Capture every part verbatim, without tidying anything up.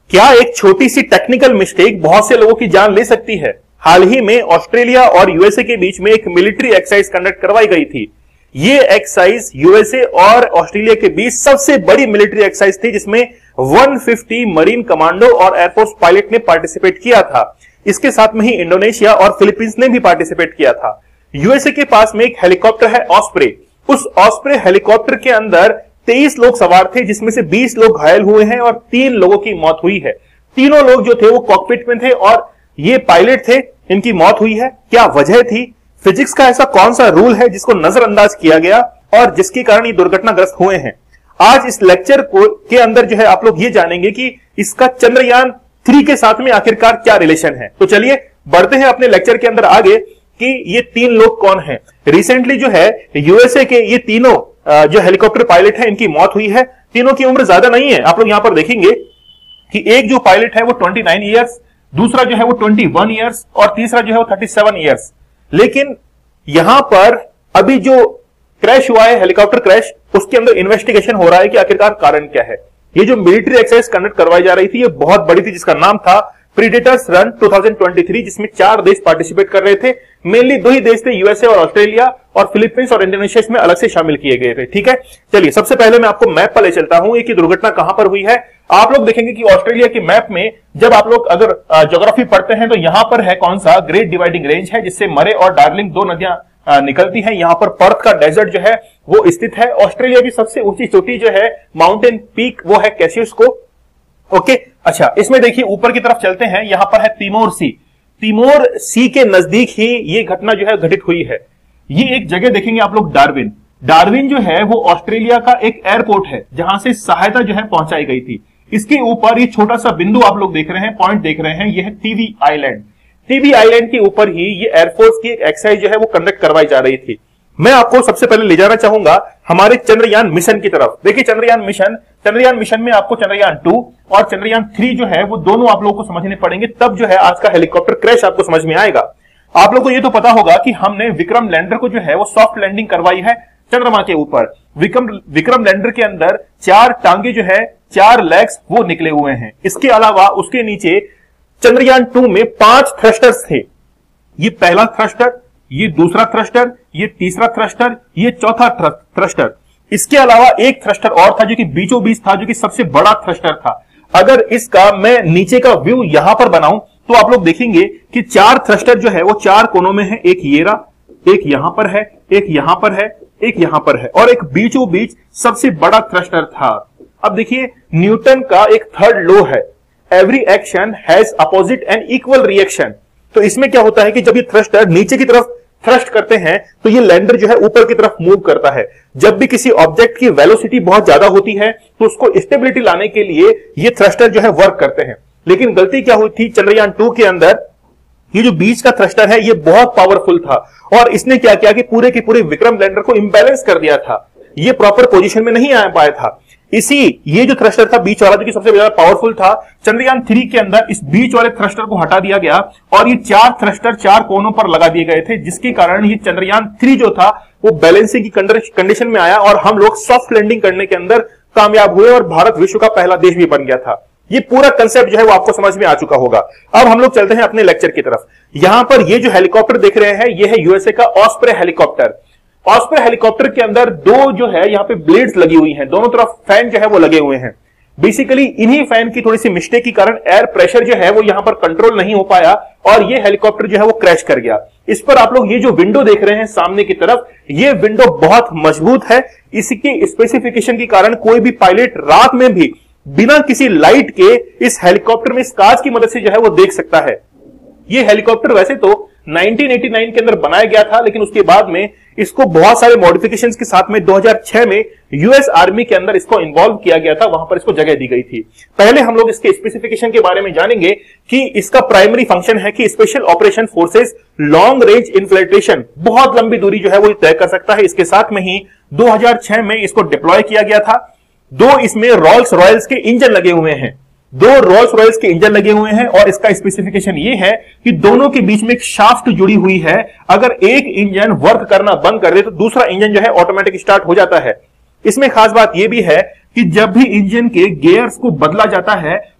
क्या एक छोटी सी टेक्निकल मिस्टेक बहुत से लोगों की जान ले सकती है? हाल ही में ऑस्ट्रेलिया और यूएसए के बीच में एक मिलिट्री एक्सरसाइज कंडक्ट करवाई गई थी। ये एक्सरसाइज यूएसए और ऑस्ट्रेलिया के बीच सबसे बड़ी मिलिट्री एक्सरसाइज थी, जिसमें एक सौ पचास मरीन कमांडो और एयरफोर्स पायलट ने पार्टिसिपेट किया था। इसके साथ में ही इंडोनेशिया और फिलीपींस ने भी पार्टिसिपेट किया था। यूएसए के पास में एक हेलीकॉप्टर है ऑस्प्रे। उस ऑस्प्रे हेलीकॉप्टर के अंदर तेईस लोग सवार थे, जिसमें से बीस लोग घायल हुए हैं और तीन लोगों की मौत हुई है। तीनों लोग जो थे वो कॉकपिट में थे और ये पायलट थे, इनकी मौत हुई है। क्या वजह थी? फिजिक्स का ऐसा कौन सा रूल है जिसको नजरअंदाज किया गया और जिसके कारण ये दुर्घटनाग्रस्त हुए हैं? आज इस लेक्चर को के अंदर जो है आप लोग ये जानेंगे कि इसका चंद्रयान थ्री के साथ में आखिरकार क्या रिलेशन है। तो चलिए बढ़ते हैं अपने लेक्चर के अंदर आगे कि ये तीन लोग कौन हैं। रिसेंटली जो है यूएसए के ये तीनों जो हेलीकॉप्टर पायलट है, इनकी मौत हुई है। तीनों की उम्र ज्यादा नहीं है। आप लोग यहां पर देखेंगे कि एक जो पायलट है वो उनतीस इयर्स, दूसरा जो है वो इक्कीस इयर्स और तीसरा जो है वो सैंतीस इयर्स। लेकिन यहां पर अभी जो क्रैश हुआ है, हेलीकॉप्टर क्रैश, उसके अंदर इन्वेस्टिगेशन हो रहा है कि आखिरकार कारण क्या है। ये जो मिलिट्री एक्सरसाइज कंडक्ट करवाई जा रही थी, ये बहुत बड़ी थी, जिसका नाम था प्रीडेटर्स रन दो हज़ार तेईस, जिसमें चार देश पार्टिसिपेट कर रहे थे। मेनली दो ही देश थे, यूएसए और ऑस्ट्रेलिया, और फिलीपींस और इंडोनेशिया इसमें अलग से शामिल किए गए थे। ठीक है, चलिए सबसे पहले मैं आपको मैप पर ले चलता हूं कि दुर्घटना कहां पर हुई है। आप लोग देखेंगे कि ऑस्ट्रेलिया के मैप में जब आप लोग अगर ज्योग्राफी पढ़ते हैं तो यहां पर है कौन सा ग्रेट डिवाइडिंग रेंज है, जिससे मरे और डार्लिंग दो नदियां निकलती हैं। यहां पर पर्थ का डेजर्ट जो है वो स्थित है। ऑस्ट्रेलिया की सबसे ऊंची चोटी जो है माउंटेन पीक, वो है कैसियसको। ओके, अच्छा, इसमें देखिए ऊपर की तरफ चलते हैं। यहां पर है तिमोर सी। तिमोर सी के नजदीक ही ये घटना जो है घटित हुई है। ये एक जगह देखेंगे आप लोग, डार्विन। डार्विन जो है वो ऑस्ट्रेलिया का एक एयरपोर्ट है जहां से सहायता जो है पहुंचाई गई थी। इसके ऊपर ये छोटा सा बिंदु आप लोग देख रहे हैं, पॉइंट देख रहे हैं, ये है टीवी आइलैंड। टीवी आइलैंड के ऊपर ही ये एयरफोर्स की एक एक्सरसाइज जो है वो कंडक्ट करवाई जा रही थी। मैं आपको सबसे पहले ले जाना चाहूंगा हमारे चंद्रयान मिशन की तरफ। देखिए चंद्रयान मिशन, चंद्रयान मिशन में आपको चंद्रयान टू और चंद्रयान थ्री जो है वो दोनों आप लोगों को समझने पड़ेंगे, तब जो है आज का हेलीकॉप्टर क्रैश आपको समझ में आएगा। आप लोगों को ये तो पता होगा कि हमने विक्रम लैंडर को जो है वो सॉफ्ट लैंडिंग करवाई है चंद्रमा के ऊपर। विक्रम विक्रम लैंडर के अंदर चार टांगे जो है, चार लेग्स वो निकले हुए हैं। इसके अलावा उसके नीचे चंद्रयान टू में पांच थ्रस्टर्स थे। ये पहला थ्रस्टर, ये दूसरा थ्रस्टर, ये तीसरा थ्रस्टर, ये चौथा थ्रस्टर। इसके अलावा एक थ्रस्टर और था जो कि बीचों बीच था, जो कि सबसे बड़ा थ्रस्टर था। अगर इसका मैं नीचे का व्यू यहां पर बनाऊं तो आप लोग देखेंगे कि चार थ्रस्टर जो है वो चार कोनों में है। एक ये रहा, एक यहां पर है, एक यहां पर है, एक यहां पर है, और एक बीचों बीच सबसे बड़ा थ्रस्टर था। अब देखिए न्यूटन का एक थर्ड लॉ है, every action has opposite and equal reaction. तो इसमें क्या होता है कि जब ये थ्रस्टर नीचे की तरफ थ्रस्ट करते हैं तो ये लैंडर जो है ऊपर की तरफ मूव करता है। जब भी किसी ऑब्जेक्ट की वेलोसिटी बहुत ज्यादा होती है तो उसको स्टेबिलिटी लाने के लिए ये थ्रस्टर जो है वर्क करते हैं। लेकिन गलती क्या हुई थी चंद्रयान टू के अंदर, ये जो बीच का थ्रस्टर है ये बहुत पावरफुल था और इसने क्या किया कि पूरे के पूरे विक्रम लैंडर को इंबैलेंस कर दिया था। ये प्रॉपर पोजीशन में नहीं आ पाया था। इसी ये जो थ्रस्टर था बीच वाला, जो कि सबसे ज्यादा पावरफुल था, चंद्रयान थ्री के अंदर इस बीच वाले थ्रस्टर को हटा दिया गया और ये चार थ्रस्टर चार कोनों पर लगा दिए गए थे, जिसके कारण ये चंद्रयान थ्री जो था वो बैलेंसिंग की कंडीशन में आया और हम लोग सॉफ्ट लैंडिंग करने के अंदर कामयाब हुए और भारत विश्व का पहला देश भी बन गया था। ये पूरा कंसेप्ट जो है वो आपको समझ में आ चुका होगा। अब हम लोग चलते हैं अपने लेक्चर की तरफ। यहां पर ये जो हेलीकॉप्टर देख रहे हैं ये है यूएसए का ऑस्प्रे हेलीकॉप्टर। ऑस्प्रे हेलीकॉप्टर के अंदर दो जो है यहाँ पे ब्लेड्स लगी हुई हैं, दोनों तरफ फैन जो है वो लगे हुए हैं। बेसिकली इन्हीं फैन की थोड़ी सी मिस्टेक के कारण एयर प्रेशर जो है वो यहां पर कंट्रोल नहीं हो पाया और ये हेलीकॉप्टर जो है वो क्रैश कर गया। इस पर आप लोग ये जो विंडो देख रहे हैं सामने की तरफ, ये विंडो बहुत मजबूत है। इसकी स्पेसिफिकेशन के कारण कोई भी पायलट रात में भी बिना किसी लाइट के इस हेलीकॉप्टर में इस कांच की मदद से जो है वो देख सकता है। ये हेलीकॉप्टर वैसे तो उन्नीस सौ नवासी के अंदर बनाया गया था, लेकिन उसके बाद में इसको बहुत सारे मॉडिफिकेशंस के साथ में दो हज़ार छह में यूएस आर्मी के अंदर इसको इन्वॉल्व किया गया था, वहां पर इसको जगह दी गई थी। पहले हम लोग इसके स्पेसिफिकेशन के बारे में जानेंगे कि इसका प्राइमरी फंक्शन है कि special operation forces long range infiltration, बहुत लंबी दूरी जो है वो तय कर सकता है। इसके साथ में ही दो हज़ार छह में इसको डिप्लॉय किया गया था। दो इसमें रोल्स रॉयल्स के इंजन लगे हुए हैं, दो रोल्स रॉयल्स के इंजन लगे हुए हैं और इसका स्पेसिफिकेशन ये है कि दोनों के बीच में एक शाफ्ट जुड़ी हुई है। अगर एक इंजन वर्क करना बंद कर दे तो दूसरा इंजन जो है ऑटोमेटिक स्टार्ट हो जाता है। इसमें खास बात यह भी है कि जब भी इंजन के गियर्स को बदला जाता है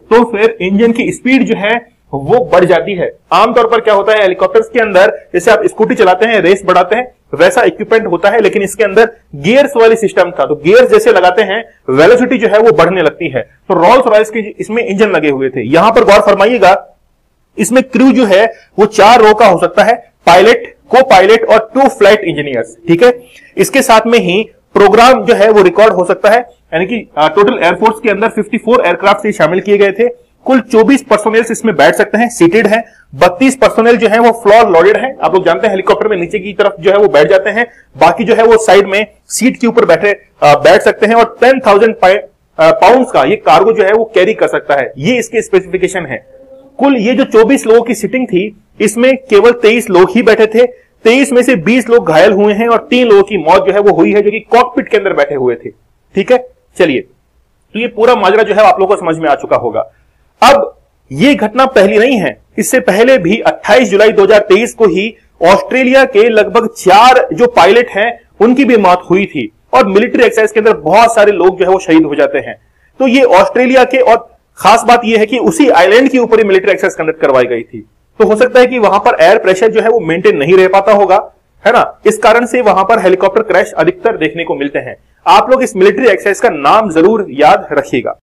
तो फिर इंजन की स्पीड जो है वो बढ़ जाती है। आमतौर पर क्या होता है हेलीकॉप्टर्स के अंदर, जैसे आप स्कूटी चलाते हैं, रेस बढ़ाते हैं, वैसा इक्विपमेंट होता है, लेकिन इसके अंदर गियर्स वाली सिस्टम था, तो गियर्स जैसे लगाते हैं वेलोसिटी जो है वो बढ़ने लगती है। तो रोल्स रॉयस के इसमें इंजन लगे हुए थे। यहां पर गौर फरमाइएगा, इसमें क्रू जो है वो चार रो का हो सकता है, पायलट, को पायलट और टू फ्लाइट इंजीनियर्स, ठीक है। इसके साथ में ही प्रोग्राम जो है वो रिकॉर्ड हो सकता है, यानी कि टोटल एयरफोर्स के अंदर चौवन एयरक्राफ्ट से शामिल किए गए थे। कुल चौबीस पर्सोनेल इसमें बैठ सकते हैं, सीटेड हैं। बत्तीस पर्सोनेल जो है वो फ्लोर लोडेड है। आप लोग जानते हैं हेलीकॉप्टर में नीचे की तरफ जो है वो बैठ जाते हैं, बाकी जो है वो साइड में सीट के ऊपर बैठे बैठ सकते हैं, और टेन थाउजेंड पाउंड का ये कार्गो जो है वो कैरी कर सकता है। ये इसके स्पेसिफिकेशन है। कुल ये जो चौबीस लोगों की सीटिंग थी, इसमें केवल तेईस लोग ही बैठे थे। तेईस में से बीस लोग घायल हुए हैं और तीन लोगों की मौत जो है वो हुई है, जो कि कॉकपिट के अंदर बैठे हुए थे, ठीक है। चलिए, तो ये पूरा माजरा जो है आप लोगों को समझ में आ चुका होगा। अब ये घटना पहली नहीं है, इससे पहले भी अट्ठाईस जुलाई दो हज़ार तेईस को ही ऑस्ट्रेलिया के लगभग चार जो पायलट हैं उनकी भी मौत हुई थी, और मिलिट्री एक्सरसाइज के अंदर बहुत सारे लोग जो है वो शहीद हो जाते हैं। तो ये ऑस्ट्रेलिया के, और खास बात यह है कि उसी आइलैंड के ऊपर ही मिलिट्री एक्सरसाइज कंडक्ट करवाई गई थी। तो हो सकता है कि वहां पर एयर प्रेशर जो है वो मेंटेन नहीं रह पाता होगा, है ना। इस कारण से वहां पर हेलीकॉप्टर क्रैश अधिकतर देखने को मिलते हैं। आप लोग इस मिलिट्री एक्सरसाइज का नाम जरूर याद रखिएगा।